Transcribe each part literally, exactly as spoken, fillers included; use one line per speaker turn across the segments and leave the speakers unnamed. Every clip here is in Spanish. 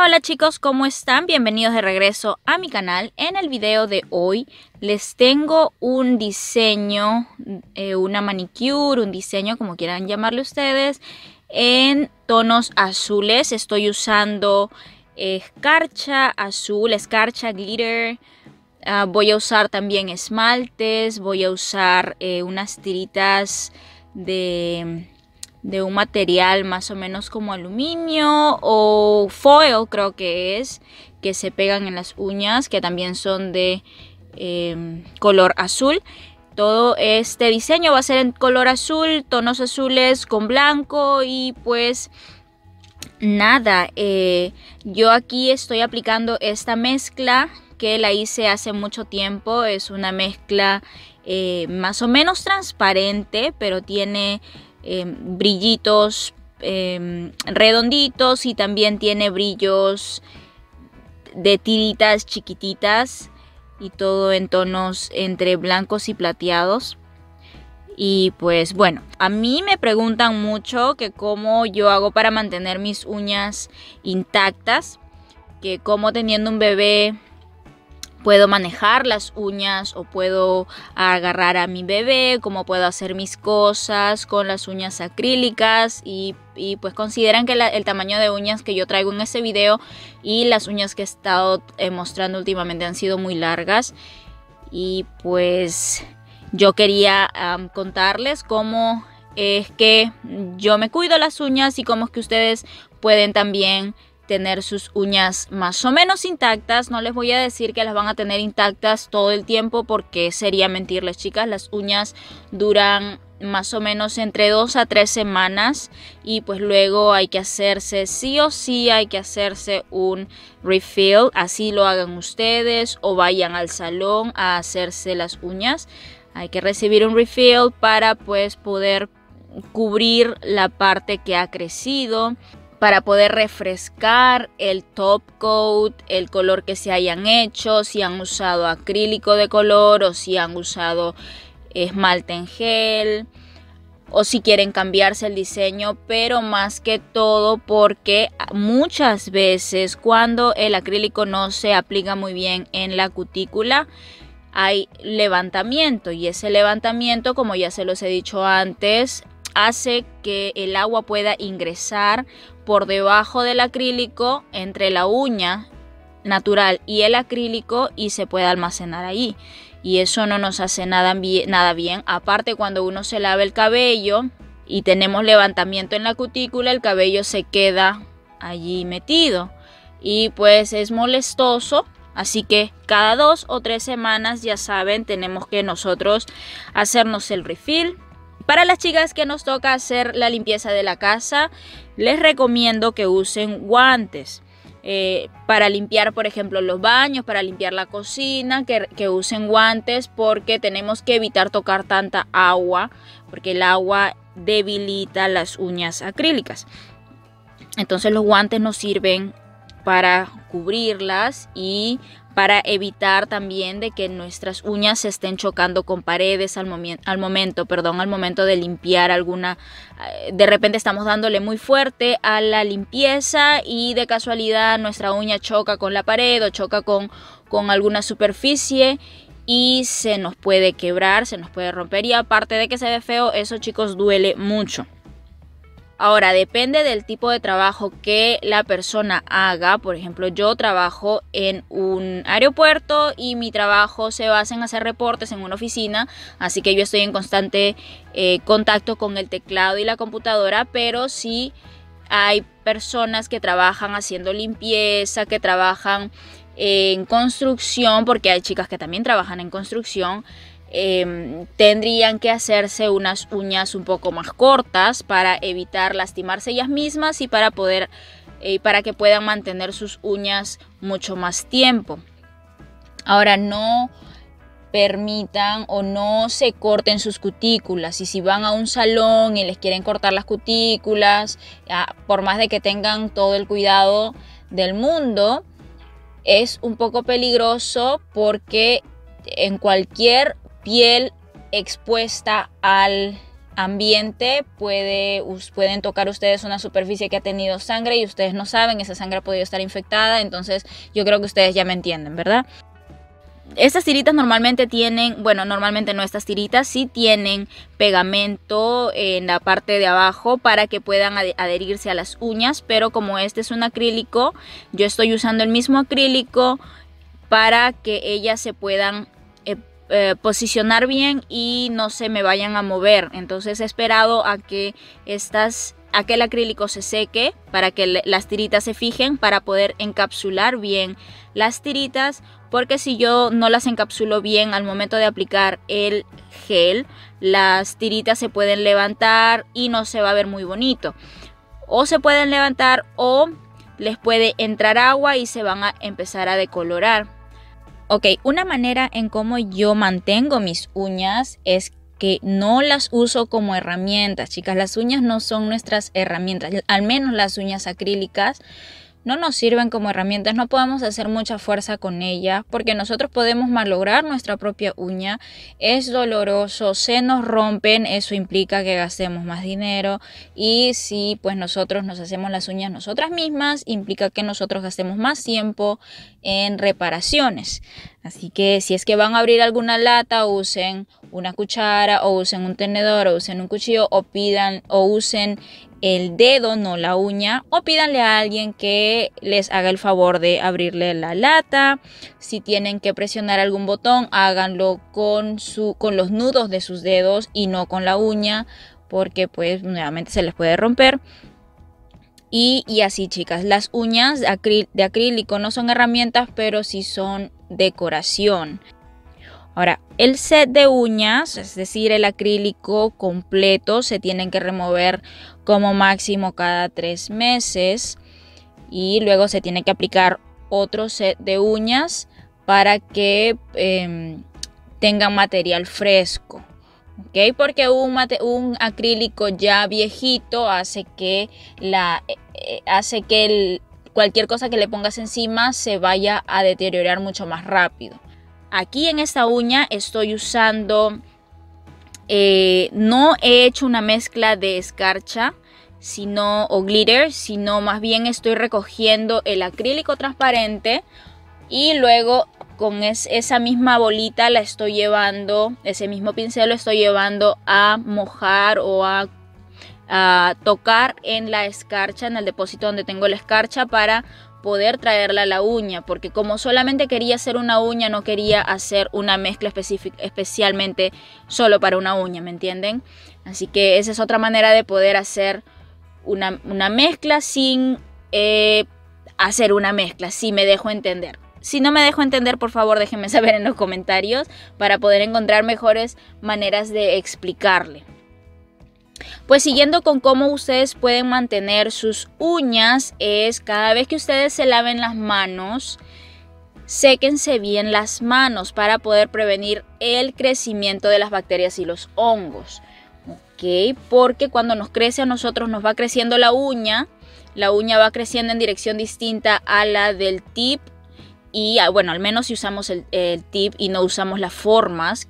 Hola chicos, ¿cómo están? Bienvenidos de regreso a mi canal. En el video de hoy les tengo un diseño, eh, una manicure, un diseño como quieran llamarle ustedes, en tonos azules. Estoy usando escarcha azul, escarcha glitter. Uh, voy a usar también esmaltes, voy a usar eh, unas tiritas de... de un material más o menos como aluminio o foil, creo que es, que se pegan en las uñas, que también son de eh, color azul. Todo este diseño va a ser en color azul, tonos azules con blanco. Y pues nada, eh, yo aquí estoy aplicando esta mezcla que la hice hace mucho tiempo. Es una mezcla eh, más o menos transparente, pero tiene Eh, brillitos eh, redonditos y también tiene brillos de tiritas chiquititas, y todo en tonos entre blancos y plateados. Y pues bueno, a mí me preguntan mucho que cómo yo hago para mantener mis uñas intactas, que cómo teniendo un bebé puedo manejar las uñas o puedo agarrar a mi bebé, cómo puedo hacer mis cosas con las uñas acrílicas. Y, y pues consideran que la, el tamaño de uñas que yo traigo en este video y las uñas que he estado eh, mostrando últimamente han sido muy largas. Y pues yo quería um, contarles cómo es que yo me cuido las uñas y cómo es que ustedes pueden también tener sus uñas más o menos intactas. No les voy a decir que las van a tener intactas todo el tiempo, porque sería mentirles, chicas. Las uñas duran más o menos entre dos a tres semanas y pues luego hay que hacerse, sí o sí hay que hacerse un refill. Así lo hagan ustedes o vayan al salón a hacerse las uñas. Hay que recibir un refill para pues poder cubrir la parte que ha crecido, para poder refrescar el top coat, el color que se hayan hecho, si han usado acrílico de color o si han usado esmalte en gel, o si quieren cambiarse el diseño. Pero más que todo porque muchas veces cuando el acrílico no se aplica muy bien en la cutícula, hay levantamiento, y ese levantamiento, como ya se los he dicho antes, hace que el agua pueda ingresar por debajo del acrílico, entre la uña natural y el acrílico, y se puede almacenar ahí. Y eso no nos hace nada bien, nada bien. Aparte, cuando uno se lava el cabello y tenemos levantamiento en la cutícula, el cabello se queda allí metido y pues es molestoso. Así que cada dos o tres semanas, ya saben, tenemos que nosotros hacernos el refill. Para las chicas que nos toca hacer la limpieza de la casa, les recomiendo que usen guantes. Eh, para limpiar, por ejemplo, los baños, para limpiar la cocina, que, que usen guantes, porque tenemos que evitar tocar tanta agua, porque el agua debilita las uñas acrílicas. Entonces los guantes nos sirven para cubrirlas y para evitar también de que nuestras uñas se estén chocando con paredes al, momen al momento, perdón, al momento de limpiar alguna. De repente estamos dándole muy fuerte a la limpieza y de casualidad nuestra uña choca con la pared o choca con, con alguna superficie y se nos puede quebrar, se nos puede romper, y aparte de que se ve feo, eso, chicos, duele mucho. Ahora, depende del tipo de trabajo que la persona haga. Por ejemplo, yo trabajo en un aeropuerto y mi trabajo se basa en hacer reportes en una oficina, así que yo estoy en constante eh, contacto con el teclado y la computadora. Pero sí hay personas que trabajan haciendo limpieza, que trabajan en construcción, porque hay chicas que también trabajan en construcción. Eh, tendrían que hacerse unas uñas un poco más cortas para evitar lastimarse ellas mismas y para poder eh, para que puedan mantener sus uñas mucho más tiempo. Ahora, no permitan o no se corten sus cutículas. Y si van a un salón y les quieren cortar las cutículas, ya, por más de que tengan todo el cuidado del mundo, es un poco peligroso, porque en cualquier piel expuesta al, ambiente puede, pueden tocar ustedes una superficie que ha tenido sangre y ustedes no saben, esa sangre ha podido estar infectada. Entonces yo creo que ustedes ya me entienden, ¿verdad? Estas tiritas normalmente tienen, bueno, normalmente no, estas tiritas sí tienen pegamento en la parte de abajo para que puedan adherirse a las uñas, pero como este es un acrílico, yo estoy usando el mismo acrílico para que ellas se puedan eh, eh, posicionar bien y no se me vayan a mover. Entonces he esperado a que estas a que el acrílico se seque para que las tiritas se fijen, para poder encapsular bien las tiritas, porque si yo no las encapsulo bien al momento de aplicar el gel, las tiritas se pueden levantar y no se va a ver muy bonito, o se pueden levantar o les puede entrar agua y se van a empezar a decolorar. Ok, una manera en cómo yo mantengo mis uñas es que no las uso como herramientas, chicas. Las uñas no son nuestras herramientas, al menos las uñas acrílicas no nos sirven como herramientas, no podemos hacer mucha fuerza con ellas porque nosotros podemos malograr nuestra propia uña, es doloroso, se nos rompen, eso implica que gastemos más dinero, y si pues nosotros nos hacemos las uñas nosotras mismas, implica que nosotros gastemos más tiempo en reparaciones. Así que si es que van a abrir alguna lata, usen una cuchara o usen un tenedor o usen un cuchillo, o pidan o usen el dedo, no la uña, o pídanle a alguien que les haga el favor de abrirle la lata. Si tienen que presionar algún botón, háganlo con, su, con los nudos de sus dedos y no con la uña, porque pues nuevamente se les puede romper. Y, y así, chicas, las uñas de, acrí de acrílico no son herramientas, pero sí son decoración. Ahora, el set de uñas, es decir, el acrílico completo, se tienen que remover como máximo cada tres meses. Y luego se tiene que aplicar otro set de uñas para que eh, tengan material fresco. ¿Okay? Porque un, un acrílico ya viejito hace que, la, eh, hace que el, cualquier cosa que le pongas encima se vaya a deteriorar mucho más rápido. Aquí en esta uña estoy usando, eh, no he hecho una mezcla de escarcha sino, o glitter, sino más bien estoy recogiendo el acrílico transparente y luego con es, esa misma bolita la estoy llevando, ese mismo pincel lo estoy llevando a mojar o a, a tocar en la escarcha, en el depósito donde tengo la escarcha, para poder traerla a la uña, porque como solamente quería hacer una uña, no quería hacer una mezcla específica especialmente solo para una uña, ¿me entienden? Así que esa es otra manera de poder hacer una, una mezcla sin eh, hacer una mezcla, si me dejo entender. Si no me dejo entender, por favor déjenme saber en los comentarios para poder encontrar mejores maneras de explicarle. Pues siguiendo con cómo ustedes pueden mantener sus uñas, es cada vez que ustedes se laven las manos, séquense bien las manos para poder prevenir el crecimiento de las bacterias y los hongos. ¿Ok? Porque cuando nos crece a nosotros, nos va creciendo la uña, la uña va creciendo en dirección distinta a la del tip. Y bueno, al menos si usamos el, el tip y no usamos las formas.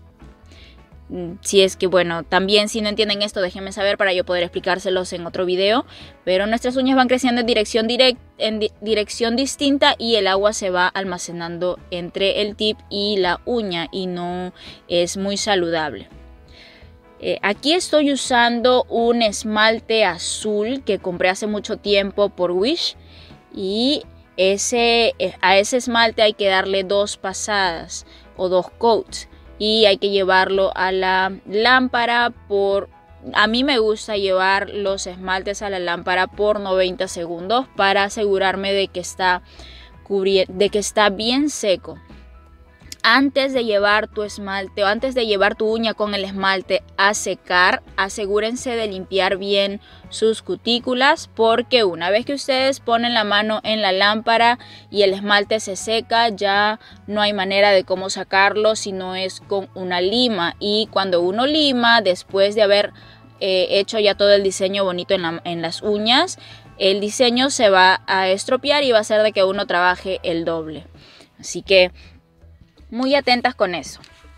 Si es que, bueno, también si no entienden esto, déjenme saber para yo poder explicárselos en otro video. Pero nuestras uñas van creciendo en dirección, direct, en di dirección distinta y el agua se va almacenando entre el tip y la uña y no es muy saludable. Eh, aquí estoy usando un esmalte azul que compré hace mucho tiempo por Wish. Y ese, a ese esmalte hay que darle dos pasadas o dos coats. Y hay que llevarlo a la lámpara por... A mí me gusta llevar los esmaltes a la lámpara por noventa segundos para asegurarme de que está, cubri... de que está bien seco. Antes de llevar tu esmalte o antes de llevar tu uña con el esmalte a secar, asegúrense de limpiar bien sus cutículas, porque una vez que ustedes ponen la mano en la lámpara y el esmalte se seca, ya no hay manera de cómo sacarlo si no es con una lima. Y cuando uno lima, después de haber eh, hecho ya todo el diseño bonito en, la, en las uñas, el diseño se va a estropear y va a hacer de que uno trabaje el doble. Así que muy atentas con eso.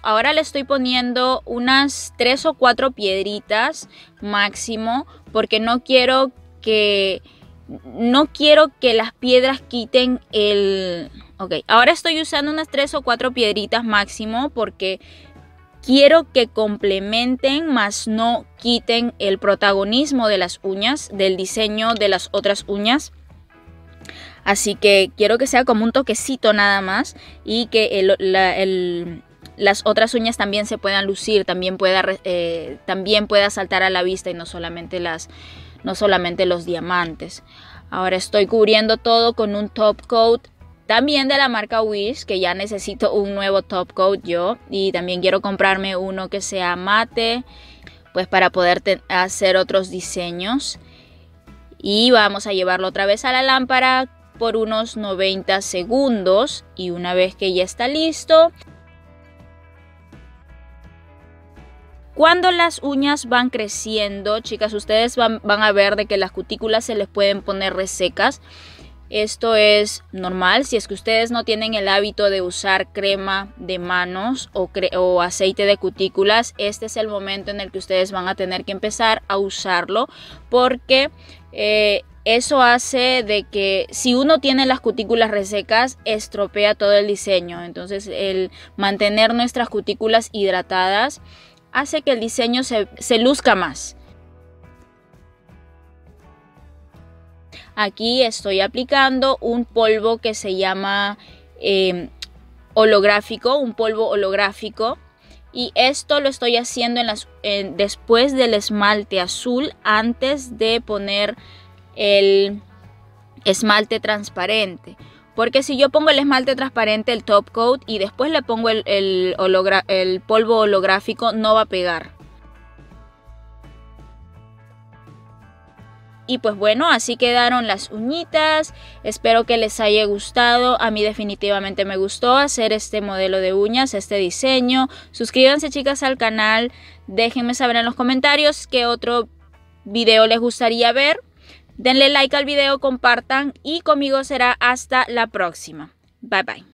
ahora le estoy poniendo unas tres o cuatro piedritas máximo, porque no quiero que no quiero que las piedras quiten el... Ok, ahora estoy usando unas tres o cuatro piedritas máximo porque quiero que complementen, más no quiten el protagonismo de las uñas, del diseño de las otras uñas. Así que quiero que sea como un toquecito nada más y que el, la, el, las otras uñas también se puedan lucir, también pueda, eh, también pueda saltar a la vista y no solamente, las, no solamente los diamantes. Ahora estoy cubriendo todo con un top coat también de la marca Wish, que ya necesito un nuevo top coat yo. Y también quiero comprarme uno que sea mate, pues para poder hacer otros diseños. Y vamos a llevarlo otra vez a la lámpara por unos noventa segundos. Y una vez que ya está listo, cuando las uñas van creciendo, chicas, ustedes van, van a ver de que las cutículas se les pueden poner resecas. Esto es normal si es que ustedes no tienen el hábito de usar crema de manos o, cre o aceite de cutículas. Este es el momento en el que ustedes van a tener que empezar a usarlo, porque eh, eso hace de que si uno tiene las cutículas resecas, estropea todo el diseño. Entonces el mantener nuestras cutículas hidratadas hace que el diseño se, se luzca más. Aquí estoy aplicando un polvo que se llama eh, holográfico, un polvo holográfico. Y esto lo estoy haciendo en las, en, después del esmalte azul, antes de poner el esmalte transparente. Porque si yo pongo el esmalte transparente, el top coat, y después le pongo el, el, el polvo holográfico, no va a pegar. Y pues bueno, así quedaron las uñitas. Espero que les haya gustado. A mí definitivamente me gustó hacer este modelo de uñas, este diseño. Suscríbanse, chicas, al canal. Déjenme saber en los comentarios qué otro video les gustaría ver. Denle like al video, compartan y conmigo será hasta la próxima. Bye bye.